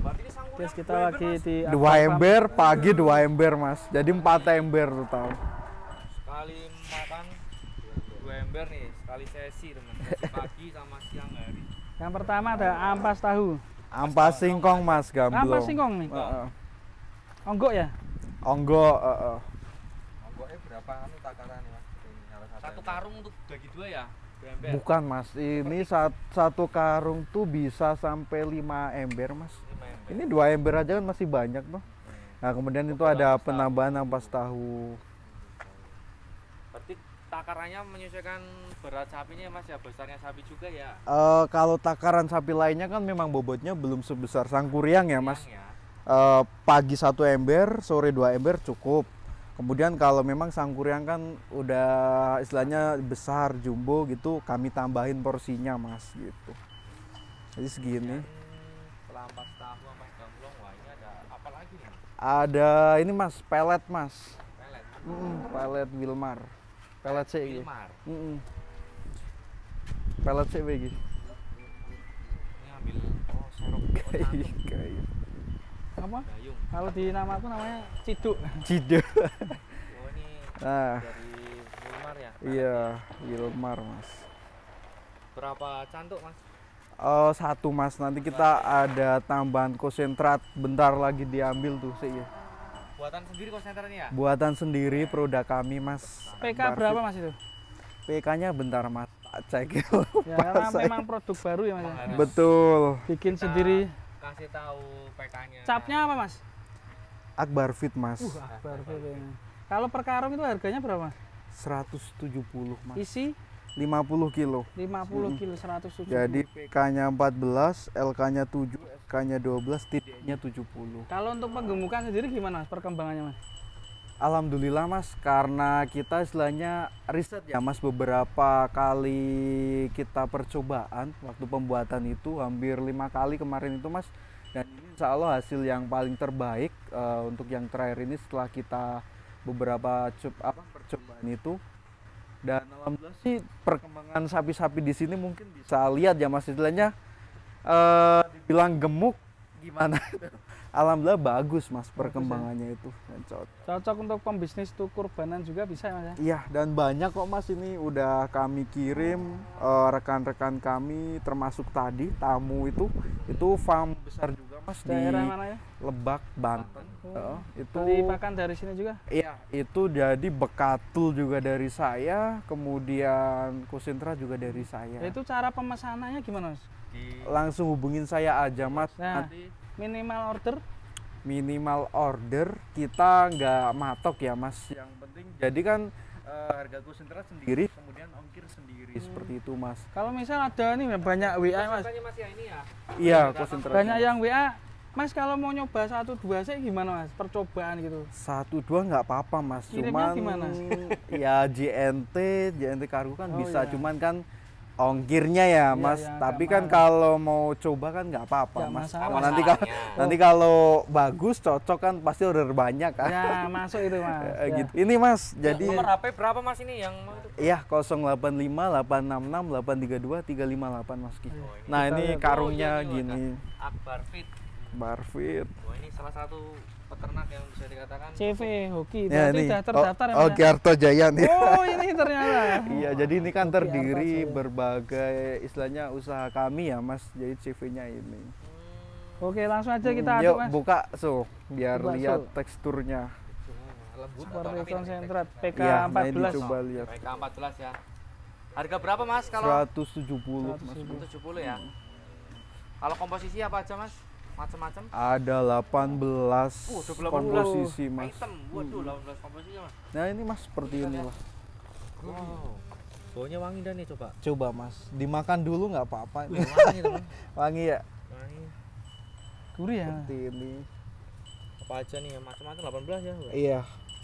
Guys, kita lagi di 2 ember pagi, 2 ember mas. Jadi 4 ember total. Sekali makan 2 ember nih, sekali sesi teman. Sesi pagi sama siang hari. Yang pertama ada ampas tahu. Ampas singkong mas, gamblong. Ampas singkong nih. Onggok ya? Onggok. Onggoknya berapa anu takarannya mas? Satu karung untuk bagi 2 ya? 2 ember. Bukan mas, ini satu karung tuh bisa sampai 5 ember mas. 5 ember. Ini 2 ember aja kan masih banyak tuh. Nah kemudian itu ada penambahan ampas tahu. Berarti takarannya menyesuaikan berat sapinya mas ya, besarnya sapi juga ya? Kalau takaran sapi lainnya kan memang bobotnya belum sebesar sangkuriang ya mas. Ya. Pagi 1 ember, sore 2 ember cukup. Kemudian kalau memang sangkuriang kan udah istilahnya besar, jumbo gitu, kami tambahin porsinya mas gitu. Jadi segini. Setelah ampas tahu, ampas gamblong, wah ini ada apa lagi nih? Ada ini mas, pelet mas. Pelet. Pelet Wilmar. Pelet sih. Wilmar. Pelet sih begini. Ini ambil serok Kayak Apa? gayung. Kalau di nama aku namanya ciduk. Cido. Oh ini Nah, dari Wilmar ya? iya, Wilmar mas. Berapa cantuk mas? Satu mas, nanti kita ada tambahan konsentrat bentar lagi diambil tuh sih ya. Buatan sendiri konsentratnya ya? Buatan sendiri, produk kami mas. PK berapa mas itu? PK-nya bentar mas, tak cek. Ya karena memang produk baru ya mas. Harus Betul. Bikin sendiri. kasih tahu PK-nya. Capnya apa mas? Akbar Fit mas. Akbar Fit ini. Kalau per karung itu harganya berapa? 170 mas. Isi 50 kilo. 50 kilo 170. Jadi PK-nya 14, LK-nya 7, SK-nya 12, TD-nya 70. Kalau untuk penggemukan sendiri gimana mas perkembangannya mas? Alhamdulillah mas, karena kita istilahnya riset ya mas, beberapa kali kita percobaan waktu pembuatan itu hampir 5 kali kemarin itu mas, dan ini insya Allah hasil yang paling terbaik untuk yang terakhir ini setelah kita beberapa percobaan itu. Dan alhamdulillah sih perkembangan sapi-sapi di sini mungkin bisa lihat ya mas, istilahnya dibilang gemuk gimana. Alhamdulillah bagus mas perkembangannya itu. Cocok untuk pembisnis tuh kurbanan juga bisa ya mas ya? Iya, dan banyak kok mas, ini udah kami kirim rekan-rekan kami termasuk tadi tamu itu farm besar juga mas. Daerah di mana ya? Lebak, Banten. Itu Beli pakan dari sini juga? iya, itu jadi bekatul juga dari saya, kemudian konsentra juga dari saya. Itu cara pemesanannya gimana mas? Langsung hubungin saya aja mas. Nah, Nanti minimal order kita nggak matok ya mas, yang penting jadi kan harga konsentrat sendiri, kemudian ongkir sendiri seperti itu mas. kalau misal ada nih banyak WA mas, Mas ya ini ya. Iya, konsentrat banyak yang WA mas, kalau mau nyoba 1-2 sih gimana mas, percobaan gitu? 1-2 nggak apa-apa mas, Kirimnya cuman gimana? ya JNT kargo kan bisa, iya. cuman kan ongkirnya ya mas, iya, tapi nggak kan mahal. kalau mau coba kan nggak apa-apa Nggak mas. masalah. Nanti kalau bagus cocok kan pasti order banyak kan. Ya masuk itu mas ya. Gitu. Ini mas, jadi Nomor HP berapa mas ini yang mau itu? iya 085 866 832 358 mas Ki. Nah Kita ini lihat. karungnya Oh, iya, gini, Akbar Fit. Barfit. Wah ini salah satu peternak yang bisa dikatakan CV Hoki Ya berarti ini, udah terdaftar ya oh mas ya? Garto Jaya nih. Oh ini ternyata. Iya, jadi ini kan Hoki terdiri Arta Jaya. berbagai istilahnya usaha kami ya mas, jadi CV-nya ini. Oke langsung aja kita Yuk aduk mas, buka biar Buka, lihat so. teksturnya. lembut seperti konsentrat PK Iya, nah ini 14. coba lihat. PK 14 ya. Harga berapa mas kalau 170 mas. 170 ya? Kalau komposisi apa aja mas? Macam-macam? Ada 18 udah 18 komposisi mas. item. Waduh 18 komposisi mas. Nah ini mas seperti inilah. Wow. Baunya wangi dan nih coba. Coba mas, dimakan dulu nggak apa-apa. Wangi teman. Wangi ya. Wangi. Gurih ya. Seperti ini. Apa aja nih? Macam-macam 18 ya. Iya,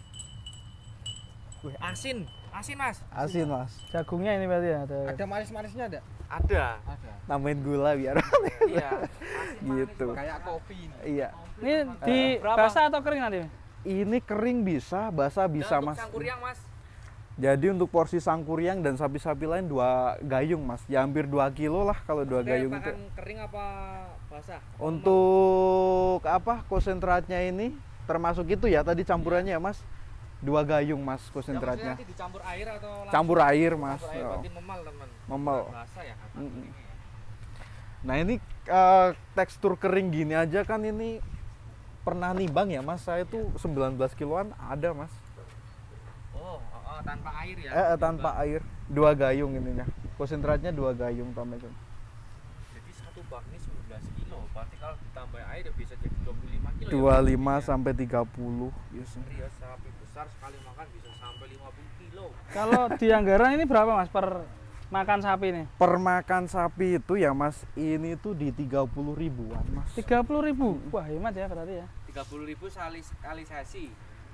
Wih, asin. Asin mas. asin mas. Jagungnya ini berarti ya ada. manis-manisnya ada? Ada. Tambahin gula biar Iya. gitu. Kayak kopi ini. Iya. Ini di Berapa? basah atau kering nanti? Ini kering bisa, basah bisa Dan untuk mas. sangkuriang mas. Jadi untuk porsi sangkuriang dan sapi-sapi lain 2 gayung mas, ya hampir 2 kilo lah kalau 2 gayung itu. Pakan kering apa basah? Untuk apa konsentratnya ini termasuk itu ya tadi campurannya ya Mas? 2 gayung Mas Ya, konsentratnya. maksudnya nanti dicampur air atau langsung? Campur air Mas. Campur air Oh. berarti memal teman. Memal. Basah ya. Mm-mm. Nah ini tekstur kering gini aja kan ini pernah nimbang ya Mas, saya tuh 19 kiloan ada Mas. Oh, tanpa air ya? Tanpa air, 2 gayung ininya. Konsentratnya 2 gayung tambahkan. Jadi satu bak ini 19 kilo. Berarti kalau ditambah air ya bisa jadi 25 kilo 25 ya? sampai 30 biasanya. Iya, sapi besar sekali makan bisa sampai 50 kilo. Kalau di Anggaran ini berapa Mas per makan sapi ini? Per makan sapi itu ya Mas, ini tuh di 30 ribuan Mas. 30.000. Wah, hemat ya berarti ya. 30.000 kali sesi.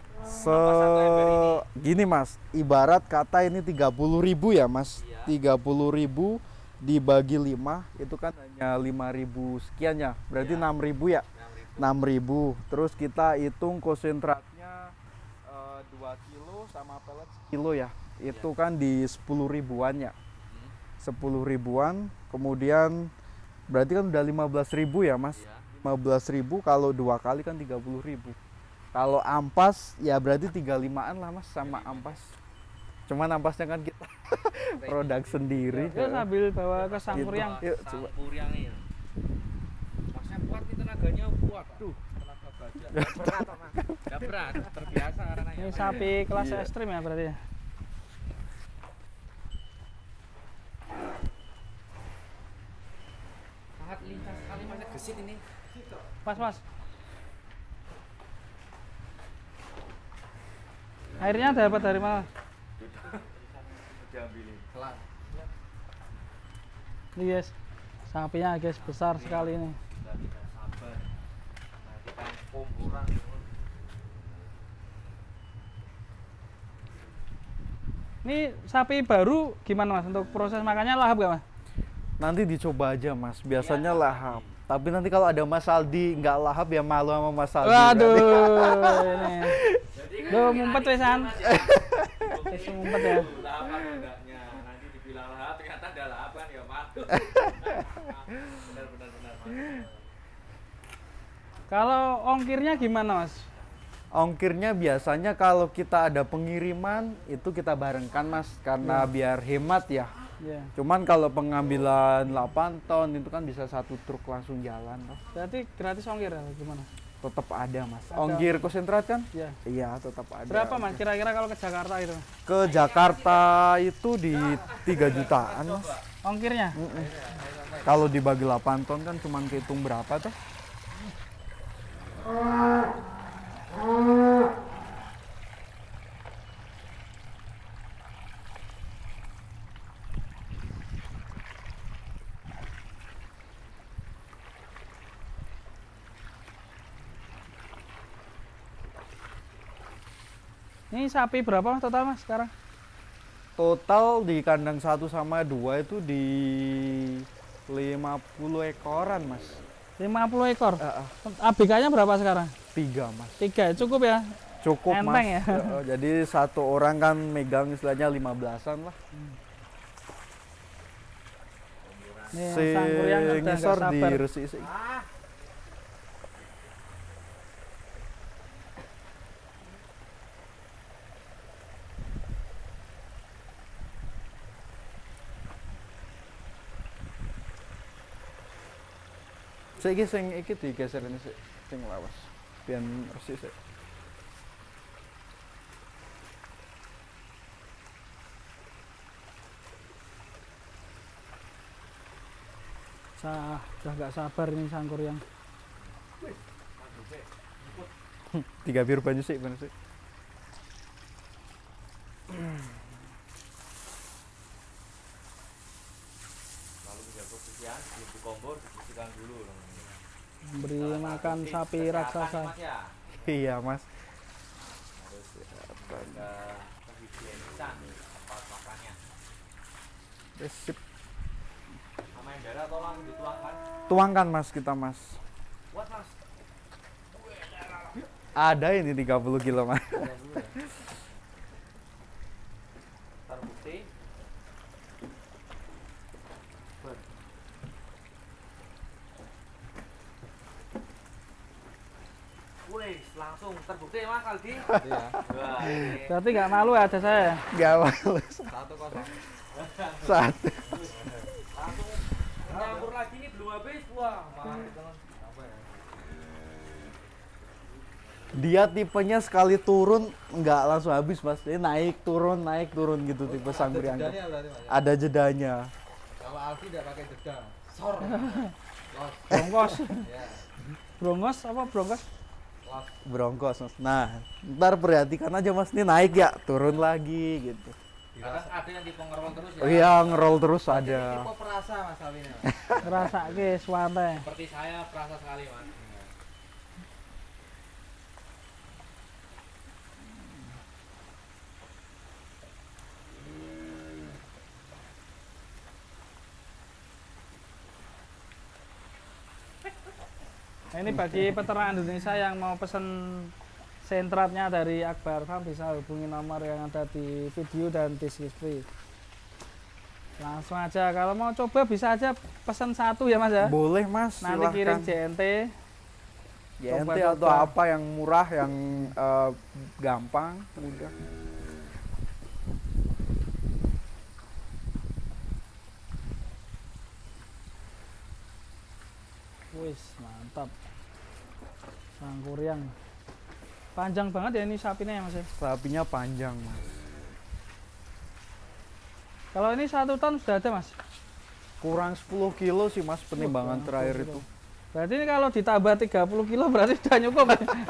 Gini Mas, ibarat kata ini 30 ribu ya Mas. Iya. 30 ribu dibagi 5 itu kan hanya 5.000 sekian ya. Berarti Iya. 6.000 ya. 6.000. 6.000. Terus kita hitung konsentratnya 2 kilo sama pelet kilo ya. Itu kan di 10 ribuan ya. 10 ribuan, kemudian berarti kan udah 15.000 ya Mas. Iya. 15.000 kalau 2 kali kan 30.000. Kalau ampas ya berarti 35-an lah Mas sama ampas. Cuman ampasnya kan kita produk sendiri. Terus sambil bawa ke Sangkuriang. Yuk, coba. Sangkuriang ini. Masnya kuat nih tenaganya, kuat. Duh, tenaga gajah. Berat, Mas. Nggak berat, terbiasa karena Ini sapi kelas Iya. ekstrim ya berarti ya. sangat lincah sekali Masnya gesit ini. Mas. Airnya dapat dari mana? Diambilin. Kelar. Ini guys, sapinya guys besar sekali ini. Kita tidak sabar. Nanti kan kompuran. Ini sapi baru gimana Mas untuk proses makannya lahap gak Mas? Nanti dicoba aja Mas. Biasanya lahap. Tapi nanti kalau ada Mas Aldi nggak lahap ya malu sama Mas Aldi. Waduh, berarti. ini. Duh, ngumpet wesan. Wis ngumpet ya. Lahap atau enggaknya. Nanti dibilang lahap ternyata ada lahap kan ya malu. Benar. Kalau ongkirnya gimana Mas? Ongkirnya biasanya kalau kita ada pengiriman itu kita barengkan Mas karena biar hemat ya. Ya. Cuman kalau pengambilan 8 ton itu kan bisa 1 truk langsung jalan Mas. Berarti gratis ongkir ya gimana? Tetap ada Mas. Ada. Ongkir konsentrat kan? Ya. Iya, tetap ada. Berapa Mas kira-kira kalau ke Jakarta itu? Ke Jakarta itu di 3 jutaan Mas. Ongkirnya? Kalau dibagi 8 ton kan cuman kehitung berapa tuh? Ini sapi berapa Mas total Mas sekarang? Total di kandang 1 sama 2 itu di 50 ekoran Mas. 50 ekor. Heeh. ABK-nya berapa sekarang? 3 Mas. 3 cukup ya? Cukup Enteng Mas. ya? Jadi 1 orang kan megang istilahnya 15-an lah. Ini Sangkuriang udah nggak ngisor di sabar. Resik. Saiki sing iki digeser ini sing lawas. Biar resik sik. Udah nggak sabar ini Sangkuriang. 3 biru banyu sik bener sik. Lalu menjaga kebersihan sebelum dikompor dibersihkan dulu. Beri makan sapi raksasa. Mas, ya. Iya Mas. Harus ada kehigienisan nih tempat makannya. Wes, sip. Sama yang darah tolong dituangkan. Tuangkan Mas kita Mas. Kuat Mas. Ada ini 30 kilo Mas. Terbukti. Wih, langsung terbukti ya Mas Aldi. Iya. Wah, ini Berarti nggak malu ya ada saya. Nggak males. 1-0. Satu. Langsung nyampur lagi nih belum habis. Wah, mantap. Apa ya? Dia tipenya sekali turun nggak langsung habis mas. Dia naik turun gitu tipe Sangguriang. Jedanya berarti Mas. Ada jedanya. Kalau Alfi tidak pakai jeda. Sor. Los. Brongkos. Ya. Brongkos apa brongkos? Los. Broncos mas. Nah ntar perhatikan aja mas, ini naik ya turun lagi gitu. Kadang ada yang tipe ngerol terus ya. Oh iya ngerol terus Ini ada. tipe perasa Mas Alfi ini. Ngerasake suwante. Seperti saya perasa sekali Mas. Nah, ini bagi peternak Indonesia yang mau pesen sentratnya dari Akbar Farm bisa hubungi nomor yang ada di video dan deskripsi. Langsung aja, kalau mau coba bisa aja pesan satu ya mas ya. Boleh mas, Nanti silahkan. kirim JNT. JNT Coba-coba. atau apa yang murah, yang gampang, mudah. Wis mantap. Sangguriang. Panjang banget ya ini sapinya ya mas ya. Sapinya panjang mas. Kalau ini 1 ton sudah ada mas. Kurang 10 kilo sih mas penimbangan kurang terakhir 10 itu. kilo. Berarti ini kalau ditambah 30 kilo berarti sudah cukup.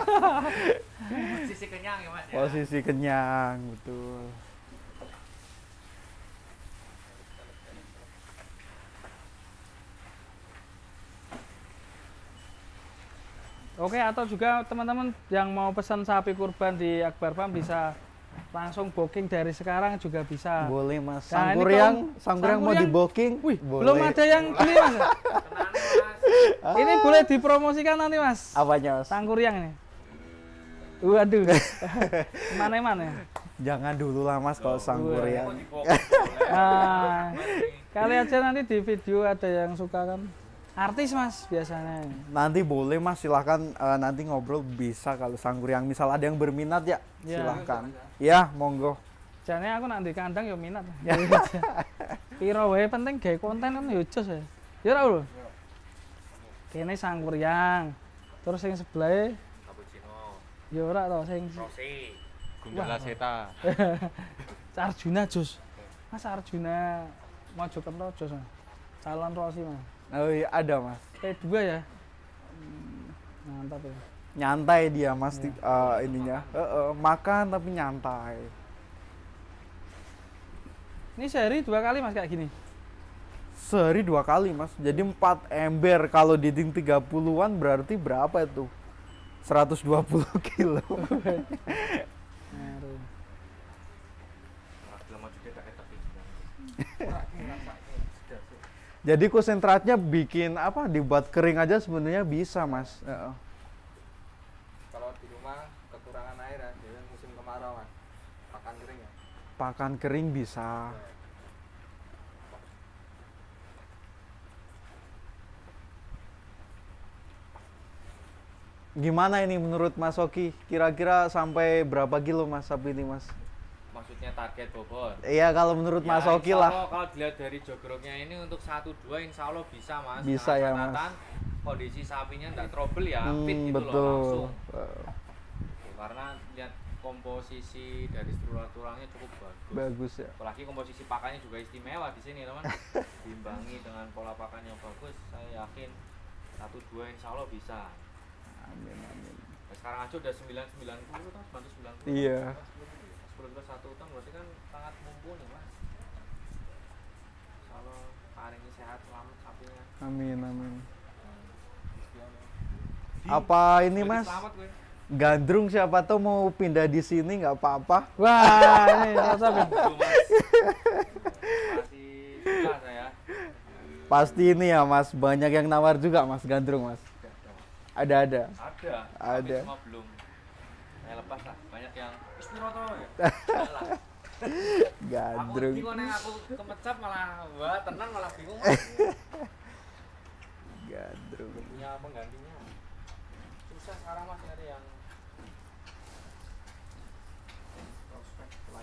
Sisi kenyang ya Mas ya. Posisi kenyang, betul. Oke, atau juga teman-teman yang mau pesan sapi kurban di Akbar Farm bisa langsung booking dari sekarang juga bisa. Boleh mas. Nah, ini Sangguriang mau Sangguriang- di booking? Wih, boleh. belum ada yang beli mas. Tenang Mas. Ini boleh dipromosikan nanti mas. Apanya mas? Sangguriang ini. Waduh. Mana-mana. Jangan dulu lah mas kalau Kok Sangguriang. difokus? Nah, kali aja nanti di video ada yang suka kan. Artis mas biasanya. Nanti boleh mas, silahkan nanti ngobrol bisa kalau Sangguriang misal ada yang berminat ya, Ya. silahkan. Ya, monggo. Jane aku nanti kandang ya minat. Piro wae penting gawe konten kan ya jos ya. Ya ora lho. Kene Sangguriang. Terus yang sebelah Cappuccino, ya ora to sing Rossi. Gundala Seta. Arjuna jos. Mas Arjuna Mojokerto jos. Mas. Calon Rossi mas. Oh iya, ada mas. P2 ya. Mantap ya. Nyantai dia mas, Iya. ininya. Makan tapi nyantai. Ini sehari 2 kali mas kayak gini. Sehari 2 kali mas, jadi 4 ember. Kalau diting 30-an berarti berapa itu? 120 kilo. Aduh. Lama juga tak ketek. Jadi konsentratnya bikin apa? Dibuat kering aja sebenarnya bisa mas. Kalau di rumah kekurangan air ya, jadi musim kemarau Mas. Pakan kering ya. Pakan kering bisa. Gimana ini menurut Mas Oki? Kira-kira sampai berapa kilo mas sapi ini mas? Maksudnya target bobot. Iya kalau menurut Ya, Mas Oki insya lah. Allah kalau dilihat dari jogroknya ini untuk 1-2 insya Allah bisa mas. Bisa Dengan ya, Mas. catatan kondisi sapinya nggak trouble ya, fit gitu Betul. loh langsung. Karena lihat komposisi dari tulang-tulangnya cukup bagus. Bagus ya. Apalagi komposisi pakannya juga istimewa di sini teman. Diimbangi dengan pola pakan yang bagus, saya yakin 1-2 insya Allah bisa. Amin amin. Nah, sekarang aja udah 990 kan, 990. Iya. 10 kilo 1 ton berarti kan sangat mumpuni mas. Kalau paringnya sehat selamat sapinya. Amin amin. Di- Apa ini berarti mas? Selamat gue. Gandrung siapa tuh mau pindah di sini nggak apa-apa. Wah, ini cocok ya. Tuh, mas. Masih suka saya. Pasti ini ya mas, banyak yang nawar juga mas gandrung mas. Ada. Ada. Ada. Tapi semua belum. Saya lepas lah. Banyak yang Istiroto ya. Enggak lah. Aku Gandrung. bingung nih aku kemecap malah wah tenang malah bingung. Gandrung. Punya penggantinya. Susah sekarang mas nyari yang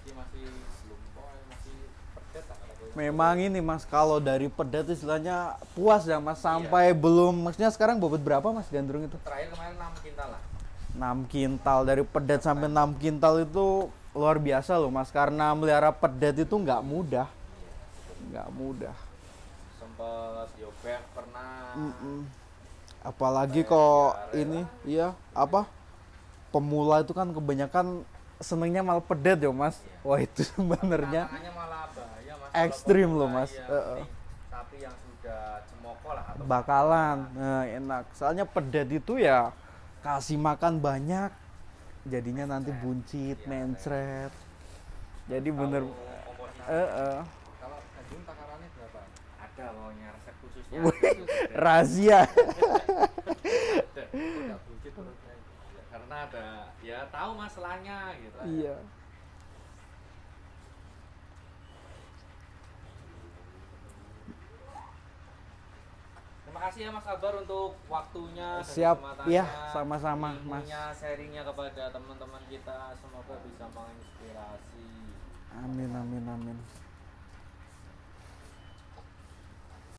masih belum masih pedet lah kata gue. Memang ini Mas, kalau dari pedet istilahnya puas ya Mas, sampai belum, maksudnya sekarang bobot berapa Mas gandrung itu? Terakhir kemarin 6 kintal lah. 6 kintal, dari pedet sampai 6 kintal itu luar biasa loh Mas, karena melihara pedet itu nggak mudah. Nggak mudah. Sempet yobek pernah. Apalagi kok ini, iya, apa? Pemula itu kan kebanyakan senengnya malah pedet ya Mas. Wah itu sebenarnya Tantangannya malah bahaya Mas. ekstrim Kalau loh pemula, Mas. iya, mending sapi yang sudah cemoko lah atau Bakalan, nah, enak. Soalnya pedet itu ya kasih makan banyak, jadinya nanti buncit, mencret. Jadi bener, komposisi. Kalau daging takarannya berapa? Ada pokoknya resep khususnya. rahasia. Udah buncit perutnya. Ya, karena ada ya tahu masalahnya gitu. Iya. Terima kasih ya Mas Akbar untuk waktunya dan Siap, kesempatannya, ya, sama-sama, Mas. ilmunya, sharingnya kepada teman-teman kita, semoga bisa menginspirasi. Amin, amin, amin.